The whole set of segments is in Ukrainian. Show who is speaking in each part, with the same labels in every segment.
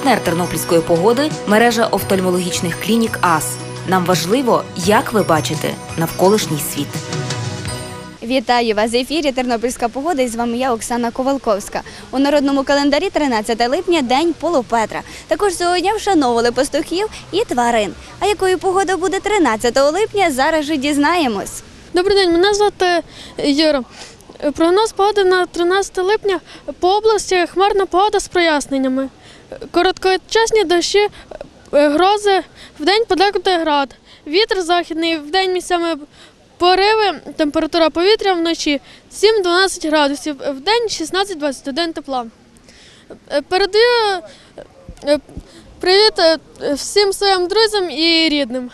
Speaker 1: Партнер тернопільської погоди – мережа офтальмологічних клінік АС. Нам важливо, як ви бачите навколишній світ.
Speaker 2: Вітаю вас в ефірі «Тернопільська погода» і з вами я, Оксана Ковалковська. У народному календарі 13 липня – День Полупетра. Також сьогодні вшановували пастухів і тварин. А якою погода буде 13 липня, зараз же дізнаємось.
Speaker 3: Добрий день, мене звати Юра. Прогноз погоди на 13 липня по області – хмарна погода з проясненнями. Короткочасні дощі, грози, вдень подекуди град. Вітер західний, вдень місцями пориви, температура повітря вночі 7-12 градусів, вдень 16-21 тепла. Передаю привіт всім своїм друзям і рідним.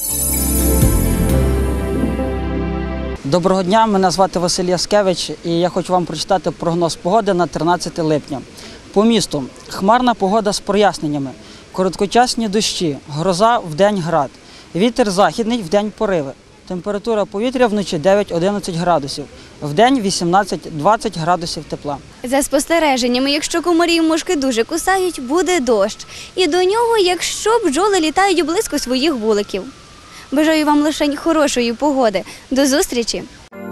Speaker 4: Доброго дня, мене звати Василь Яскевич і я хочу вам прочитати прогноз погоди на 13 липня. По місту – хмарна погода з проясненнями, короткочасні дощі, гроза, вдень град, вітер західний, вдень пориви. Температура повітря вночі 9-11 градусів, вдень 18-20 градусів тепла.
Speaker 2: За спостереженнями, якщо комарі і мушки дуже кусають, буде дощ. І до нього, якщо бджоли літають близько своїх вуликів. Бажаю вам лише хорошої погоди. До зустрічі!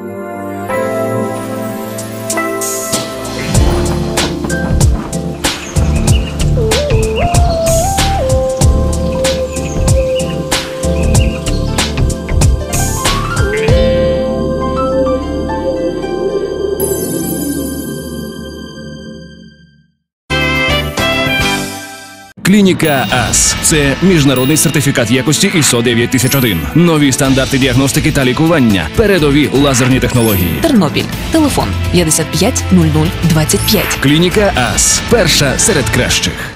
Speaker 5: Клініка АС – це міжнародний сертифікат якості ISO 9001. Нові стандарти діагностики та лікування. Передові лазерні технології.
Speaker 1: Тернопіль. Телефон 55 00 25.
Speaker 5: Клініка АС – перша серед кращих.